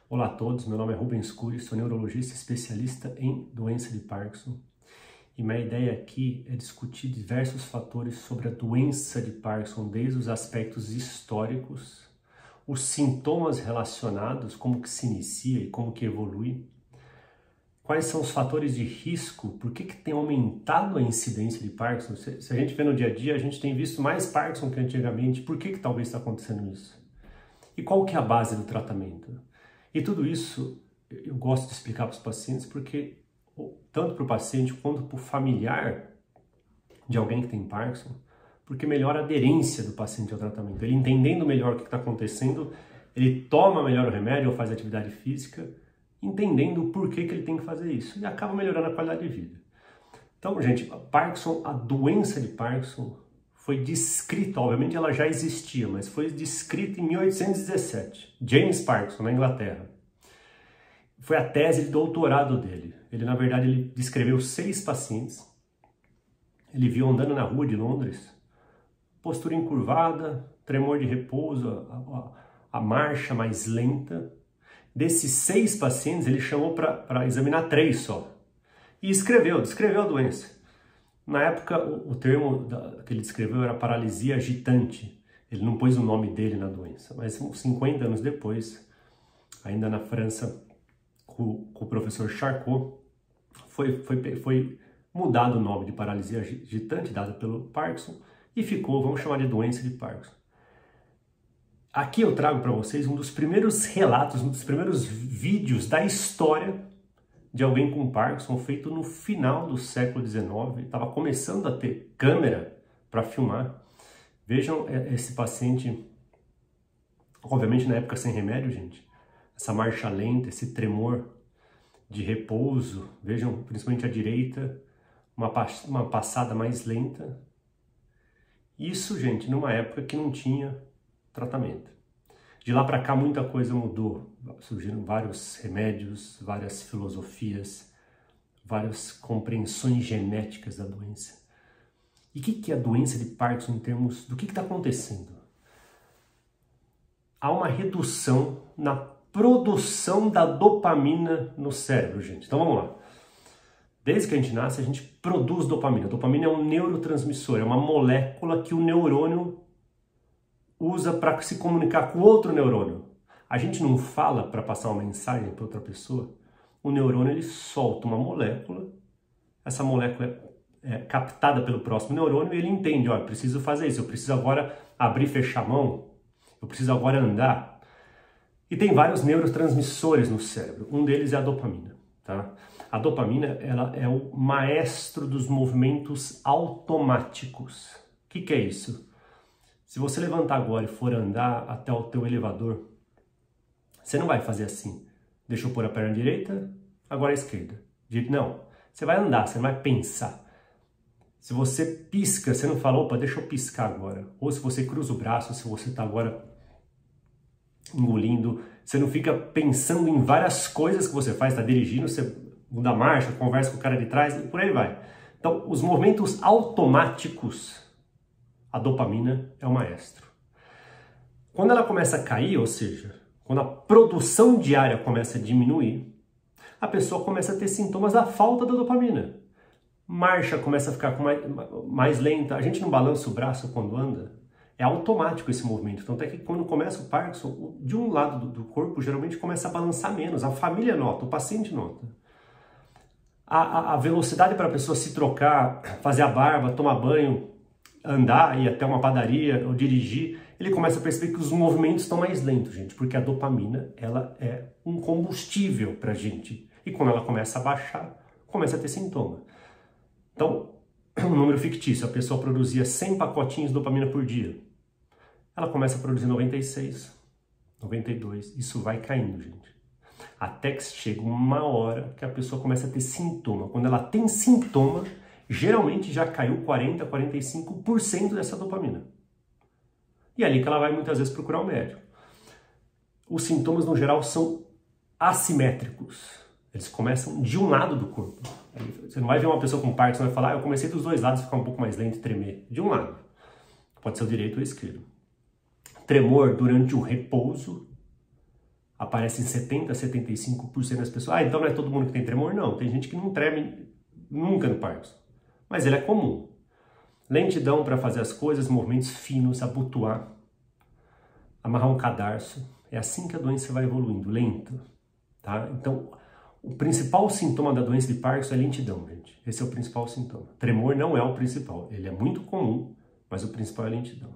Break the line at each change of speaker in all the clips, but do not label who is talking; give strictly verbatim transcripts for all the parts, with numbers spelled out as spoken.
Olá a todos, meu nome é Rubens Cury, sou neurologista especialista em doença de Parkinson e minha ideia aqui é discutir diversos fatores sobre a doença de Parkinson, desde os aspectos históricos, os sintomas relacionados, como que se inicia e como que evolui, quais são os fatores de risco, por que que tem aumentado a incidência de Parkinson. Se, se a gente vê no dia a dia, a gente tem visto mais Parkinson que antigamente, por que que talvez está acontecendo isso? E qual que é a base do tratamento? E tudo isso eu gosto de explicar para os pacientes porque tanto para o paciente quanto para o familiar de alguém que tem Parkinson, porque melhora a aderência do paciente ao tratamento. Ele entendendo melhor o que está acontecendo, ele toma melhor o remédio ou faz atividade física, entendendo o porquê que ele tem que fazer isso e acaba melhorando a qualidade de vida. Então, gente, Parkinson, a doença de Parkinson foi descrita, obviamente ela já existia, mas foi descrita em mil oitocentos e dezessete. James Parkinson, na Inglaterra. Foi a tese de doutorado dele. Ele, na verdade, ele descreveu seis pacientes. Ele viu andando na rua de Londres, postura encurvada, tremor de repouso, a, a, a marcha mais lenta. Desses seis pacientes, ele chamou para examinar três só. E escreveu, descreveu a doença. Na época, o, o termo da, que ele descreveu era paralisia agitante. Ele não pôs o nome dele na doença, mas cinquenta anos depois, ainda na França, com, com o professor Charcot, foi, foi, foi mudado o nome de paralisia agitante, dada pelo Parkinson, e ficou, vamos chamar de doença de Parkinson. Aqui eu trago para vocês um dos primeiros relatos, um dos primeiros vídeos da história de alguém com Parkinson, feito no final do século dezenove, estava começando a ter câmera para filmar. Vejam esse paciente, obviamente na época sem remédio, gente, essa marcha lenta, esse tremor de repouso, vejam principalmente à direita, uma, uma passada mais lenta. Isso, gente, numa época que não tinha tratamento. De lá para cá muita coisa mudou, surgiram vários remédios, várias filosofias, várias compreensões genéticas da doença. E o que, que é a doença de Parkinson em termos do que está acontecendo? Há uma redução na produção da dopamina no cérebro, gente. Então vamos lá. Desde que a gente nasce, a gente produz dopamina. A dopamina é um neurotransmissor, é uma molécula que o neurônio usa para se comunicar com outro neurônio. A gente não fala para passar uma mensagem para outra pessoa. O neurônio ele solta uma molécula, essa molécula é captada pelo próximo neurônio e ele entende, ó, eu preciso fazer isso, eu preciso agora abrir e fechar a mão, eu preciso agora andar. E tem vários neurotransmissores no cérebro, um deles é a dopamina. Tá? A dopamina ela é o maestro dos movimentos automáticos. O que, que é isso? Se você levantar agora e for andar até o teu elevador, você não vai fazer assim. Deixa eu pôr a perna direita, agora a esquerda. Não, você vai andar, você não vai pensar. Se você pisca, você não fala, opa, deixa eu piscar agora. Ou se você cruza o braço, se você está agora engolindo, você não fica pensando em várias coisas que você faz, está dirigindo, você muda a marcha, conversa com o cara de trás e por aí vai. Então, os movimentos automáticos, a dopamina é o maestro. Quando ela começa a cair, ou seja, quando a produção diária começa a diminuir, a pessoa começa a ter sintomas da falta da dopamina. Marcha começa a ficar mais, mais lenta, a gente não balança o braço quando anda, é automático esse movimento. Então até que quando começa o Parkinson, de um lado do, do corpo geralmente começa a balançar menos, a família nota, o paciente nota. A, a, a velocidade para a pessoa se trocar, fazer a barba, tomar banho, andar, ir até uma padaria ou dirigir, ele começa a perceber que os movimentos estão mais lentos, gente, porque a dopamina ela é um combustível para a gente. E quando ela começa a baixar, começa a ter sintoma. Então, um número fictício, a pessoa produzia cem pacotinhos de dopamina por dia. Ela começa a produzir noventa e seis, noventa e dois, isso vai caindo, gente. Até que chega uma hora que a pessoa começa a ter sintoma. Quando ela tem sintoma, geralmente já caiu quarenta, quarenta e cinco por cento dessa dopamina. E é ali que ela vai muitas vezes procurar um médico. Os sintomas, no geral, são assimétricos. Eles começam de um lado do corpo. Você não vai ver uma pessoa com Parkinson e vai falar, ah, eu comecei dos dois lados, ficar um pouco mais lento e tremer. De um lado. Pode ser o direito ou o esquerdo. Tremor durante o repouso. aparece em setenta, setenta e cinco por cento das pessoas. Ah, então não é todo mundo que tem tremor? Não, tem gente que não treme nunca no Parkinson, mas ele é comum. Lentidão para fazer as coisas, movimentos finos, abotoar, amarrar um cadarço. É assim que a doença vai evoluindo, lento, tá? Então, o principal sintoma da doença de Parkinson é lentidão, gente. Esse é o principal sintoma. Tremor não é o principal, ele é muito comum, mas o principal é lentidão.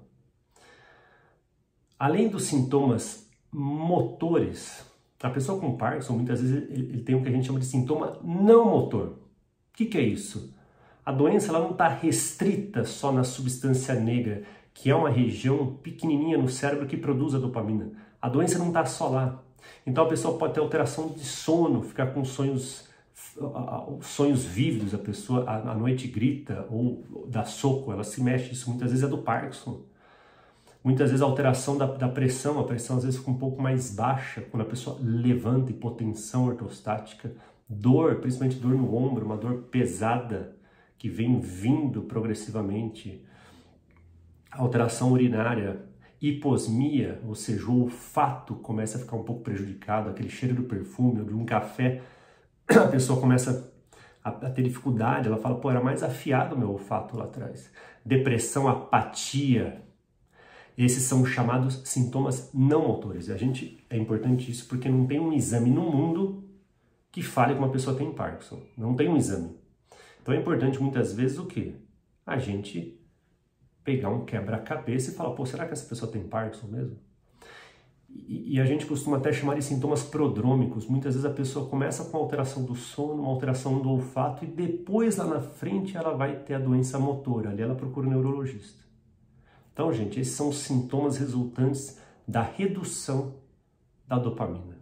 Além dos sintomas motores, a pessoa com Parkinson, muitas vezes, ele, ele tem o que a gente chama de sintoma não motor. O que, que é isso? A doença ela não está restrita só na substância negra, que é uma região pequenininha no cérebro que produz a dopamina. A doença não está só lá. Então a pessoa pode ter alteração de sono, ficar com sonhos, sonhos vívidos, a pessoa à noite grita ou dá soco, ela se mexe, isso muitas vezes é do Parkinson. Muitas vezes a alteração da, da pressão, a pressão às vezes fica um pouco mais baixa, quando a pessoa levanta, hipotensão ortostática, dor, principalmente dor no ombro, uma dor pesada que vem vindo progressivamente, alteração urinária, hiposmia, ou seja, o olfato começa a ficar um pouco prejudicado, aquele cheiro do perfume ou de um café, a pessoa começa a, a ter dificuldade, ela fala, pô, era mais afiado o meu olfato lá atrás. Depressão, apatia, esses são chamados sintomas não motores. E a gente, é importante isso porque não tem um exame no mundo que fale que uma pessoa tem Parkinson. Não tem um exame. Então é importante muitas vezes o quê? A gente pegar um quebra-cabeça e falar, pô, será que essa pessoa tem Parkinson mesmo? E, e a gente costuma até chamar de sintomas prodrômicos. Muitas vezes a pessoa começa com alteração do sono, uma alteração do olfato e depois lá na frente ela vai ter a doença motora. Ali ela procura um neurologista. Então, gente, esses são os sintomas resultantes da redução da dopamina.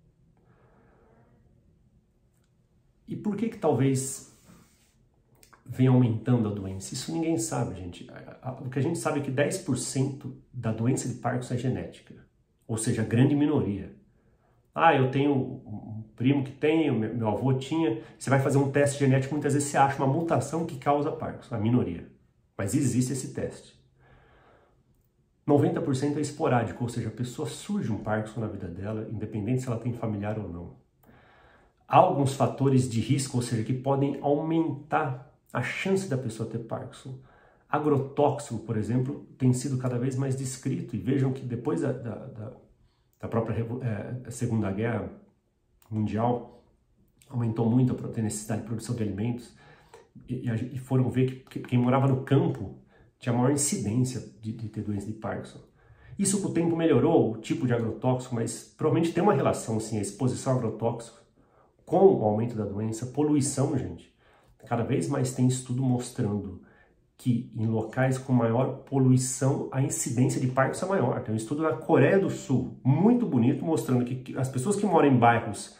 E por que que talvez venha aumentando a doença? Isso ninguém sabe, gente. O que a gente sabe é que dez por cento da doença de Parkinson é genética, ou seja, a grande minoria. Ah, eu tenho um primo que tem, meu avô tinha. Você vai fazer um teste genético, muitas vezes você acha uma mutação que causa Parkinson, a minoria. Mas existe esse teste. noventa por cento é esporádico, ou seja, a pessoa surge um Parkinson na vida dela, independente se ela tem familiar ou não. Há alguns fatores de risco, ou seja, que podem aumentar a chance da pessoa ter Parkinson. Agrotóxico, por exemplo, tem sido cada vez mais descrito, e vejam que depois da, da, da, da própria é, Segunda Guerra Mundial, aumentou muito a necessidade de produção de alimentos, e, e foram ver que, que quem morava no campo tinha maior incidência de, de ter doença de Parkinson. Isso com o tempo melhorou, o tipo de agrotóxico, mas provavelmente tem uma relação, sim, a exposição a agrotóxico com o aumento da doença. Poluição, gente. Cada vez mais tem estudo mostrando que em locais com maior poluição a incidência de Parkinson é maior. Tem um estudo na Coreia do Sul, muito bonito, mostrando que as pessoas que moram em bairros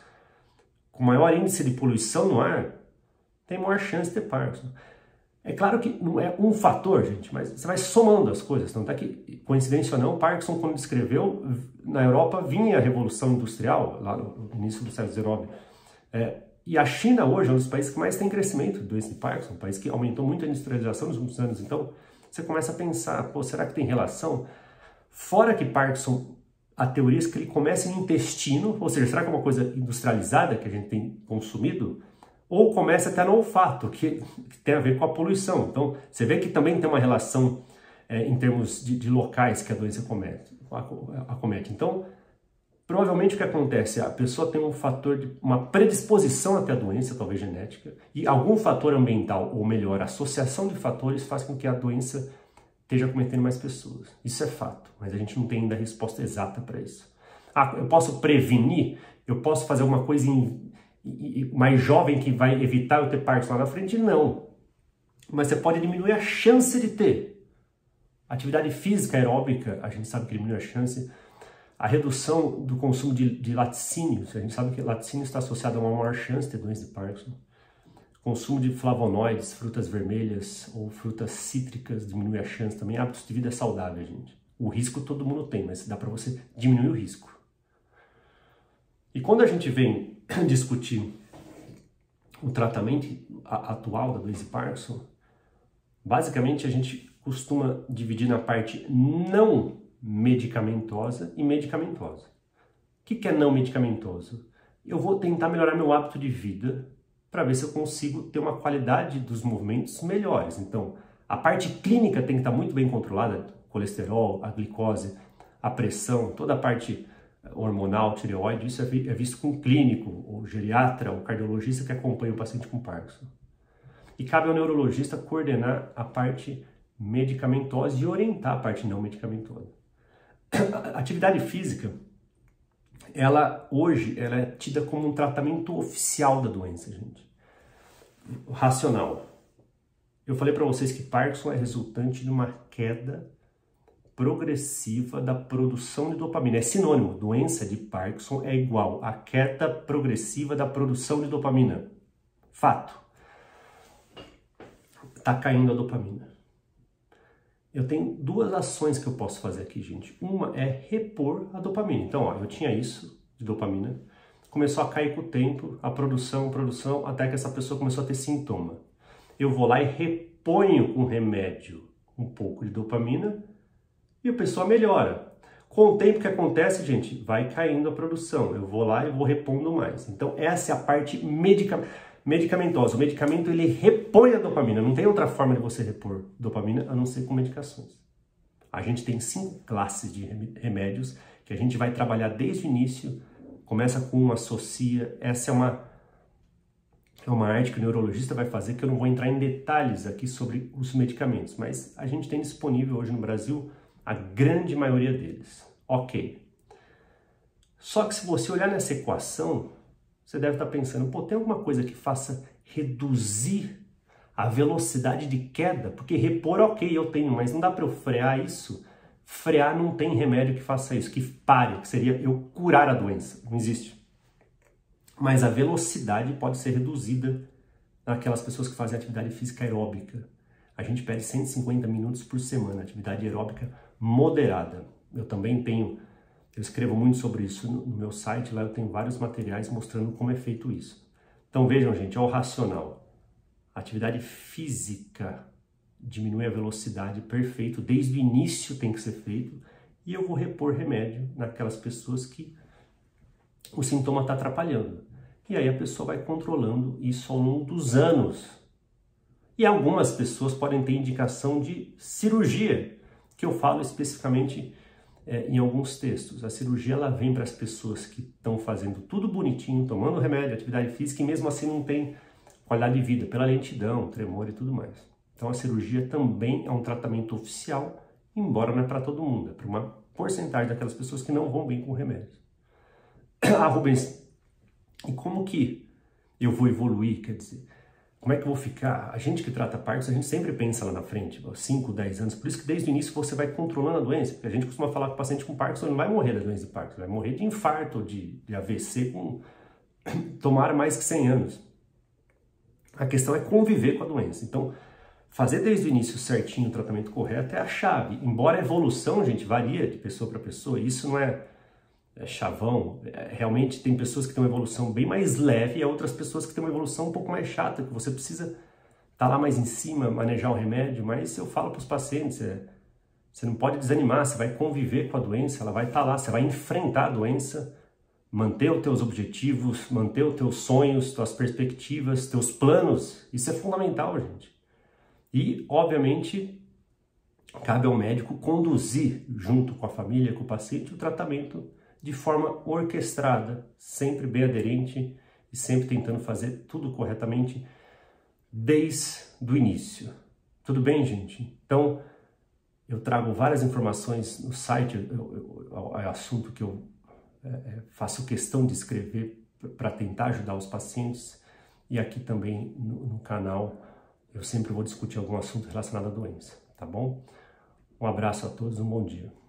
com maior índice de poluição no ar têm maior chance de ter Parkinson. É claro que não é um fator, gente, mas você vai somando as coisas. Então, tá que, coincidência ou não, Parkinson, quando descreveu, na Europa vinha a Revolução Industrial, lá no início do século dezenove. É, e a China hoje é um dos países que mais tem crescimento de doença de Parkinson, um país que aumentou muito a industrialização nos últimos anos. Então, você começa a pensar, pô, será que tem relação? Fora que Parkinson, a teoria é que ele começa no intestino, ou seja, será que é uma coisa industrializada que a gente tem consumido? Ou começa até no olfato, que, que tem a ver com a poluição. Então, você vê que também tem uma relação é, em termos de, de locais que a doença comete, acomete. Então, provavelmente o que acontece é a pessoa tem um fator, de uma predisposição até a doença, talvez genética, e algum fator ambiental, ou melhor, a associação de fatores faz com que a doença esteja acometendo mais pessoas. Isso é fato, mas a gente não tem ainda a resposta exata para isso. Ah, eu posso prevenir? Eu posso fazer alguma coisa em... E mais jovem que vai evitar eu ter Parkinson lá na frente? Não. Mas você pode diminuir a chance de ter. Atividade física aeróbica, a gente sabe que diminui a chance. A redução do consumo de, de laticínios, a gente sabe que laticínio está associado a uma maior chance de ter doença de Parkinson. Consumo de flavonoides, frutas vermelhas ou frutas cítricas diminui a chance também. Hábitos de vida saudável, gente. O risco todo mundo tem, mas dá para você diminuir o risco. E quando a gente vem discutir o tratamento atual da doença de Parkinson, basicamente a gente costuma dividir na parte não medicamentosa e medicamentosa. que, que é não medicamentoso? Eu vou tentar melhorar meu hábito de vida para ver se eu consigo ter uma qualidade dos movimentos melhores. Então, a parte clínica tem que estar muito bem controlada, colesterol, a glicose, a pressão, toda a parte hormonal, tireoide, isso é visto com o clínico, o geriatra, o cardiologista que acompanha o paciente com Parkinson. E cabe ao neurologista coordenar a parte medicamentosa e orientar a parte não medicamentosa. A atividade física, ela hoje ela é tida como um tratamento oficial da doença, gente. Racional. Eu falei para vocês que Parkinson é resultante de uma queda progressiva da produção de dopamina. É sinônimo. Doença de Parkinson é igual a queda progressiva da produção de dopamina. Fato. Tá caindo a dopamina. Eu tenho duas ações que eu posso fazer aqui, gente. Uma é repor a dopamina. Então, ó, eu tinha isso de dopamina, começou a cair com o tempo, a produção, produção, até que essa pessoa começou a ter sintoma. Eu vou lá e reponho com remédio um pouco de dopamina e a pessoa melhora. Com o tempo que acontece, gente, vai caindo a produção. Eu vou lá e vou repondo mais. Então, essa é a parte medica... medicamentosa. O medicamento, ele repõe a dopamina. Não tem outra forma de você repor dopamina a não ser com medicações. A gente tem cinco classes de remédios que a gente vai trabalhar desde o início. Começa com uma, associa. Essa é uma, é uma arte que o neurologista vai fazer, que eu não vou entrar em detalhes aqui sobre os medicamentos, mas a gente tem disponível hoje no Brasil a grande maioria deles. Ok. Só que se você olhar nessa equação, você deve estar pensando, pô, tem alguma coisa que faça reduzir a velocidade de queda? Porque repor, ok, eu tenho, mas não dá para eu frear isso. Frear não tem remédio que faça isso, que pare, que seria eu curar a doença. Não existe. Mas a velocidade pode ser reduzida naquelas pessoas que fazem atividade física aeróbica. A gente pede cento e cinquenta minutos por semana, atividade aeróbica moderada. Eu também tenho, eu escrevo muito sobre isso no meu site, lá eu tenho vários materiais mostrando como é feito isso. Então vejam, gente, é o racional. Atividade física diminui a velocidade, perfeito, desde o início tem que ser feito, e eu vou repor remédio naquelas pessoas que o sintoma está atrapalhando. E aí a pessoa vai controlando isso ao longo dos anos. E algumas pessoas podem ter indicação de cirurgia, que eu falo especificamente é, em alguns textos. A cirurgia ela vem para as pessoas que estão fazendo tudo bonitinho, tomando remédio, atividade física, e mesmo assim não tem qualidade de vida, pela lentidão, tremor e tudo mais. Então a cirurgia também é um tratamento oficial, embora não é para todo mundo, é para uma porcentagem daquelas pessoas que não vão bem com remédios. Ah, Rubens, e como que eu vou evoluir? Quer dizer, como é que eu vou ficar? A gente que trata Parkinson, a gente sempre pensa lá na frente, cinco, dez anos, por isso que desde o início você vai controlando a doença, porque a gente costuma falar que o paciente com Parkinson não vai morrer da doença de Parkinson, vai morrer de infarto, de, de A V C com tomara mais que cem anos. A questão é conviver com a doença. Então, fazer desde o início certinho o tratamento correto é a chave. Embora a evolução, gente, varia de pessoa para pessoa, isso não é, é chavão. É, realmente tem pessoas que têm uma evolução bem mais leve e outras pessoas que têm uma evolução um pouco mais chata, que você precisa estar tá lá mais em cima, manejar o remédio. Mas eu falo para os pacientes, é, você não pode desanimar, você vai conviver com a doença, ela vai estar tá lá, você vai enfrentar a doença, manter os teus objetivos, manter os teus sonhos, tuas perspectivas, teus planos. Isso é fundamental, gente. E, obviamente, cabe ao médico conduzir, junto com a família, com o paciente, o tratamento de forma orquestrada, sempre bem aderente e sempre tentando fazer tudo corretamente desde o início. Tudo bem, gente? Então, eu trago várias informações no site, é assunto que eu é, faço questão de escrever para tentar ajudar os pacientes, e aqui também no, no canal eu sempre vou discutir algum assunto relacionado à doença, tá bom? Um abraço a todos, um bom dia.